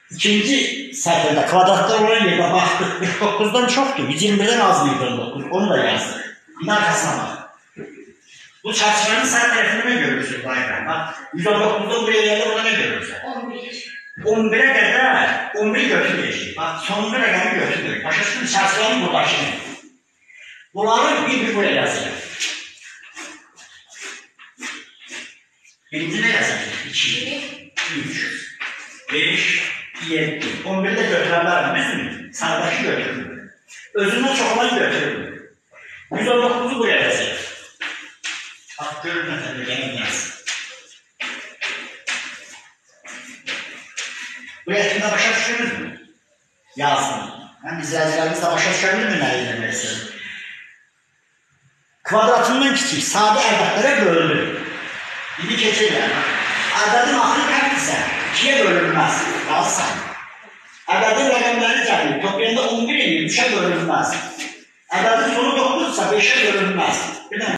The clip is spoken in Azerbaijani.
İkinci sətirdə kvadratda olan yerdə baxdıq. 49-dan çoxdur. 121-dən az mıydı 19? Onu da yazdık. Bir arkasına bak. Bu çərçivənin sağ tərəfində nə görürsün? Bak. 119'da buraya yerdə burada nə görürsən? 11. 11'e kadar 11'i götürmeyecek. Bak sonunda rakamı götürmüyor. Başkasının çarşılarının buradakini. Bunları bir buraya yazıyor. Birinci ne yazıyor? 2, 3, 5, 7. 11'i de götürenler mi? Sağdaki götürmüyor. Özünden çok olan götürmüyor. 119'u buraya yazıyor. Bak görün efendim benim yazsın. Bu eğitimde başa düşürür mü? Yazsın. Hem izleyicilerimiz de başa düşürür mü ne edilmesi? Kvadratından küçük sade ədədlərə bölünür. İndi keçir yani. Ədədin axırı kaçsa 2'ye bölünmez. Yazsan. Ədədin rəqəmləri gəlir. Toplayanda 11 edir, 3'e bölünmez. Ədədin sonu 9'sa 5'e bölünmez.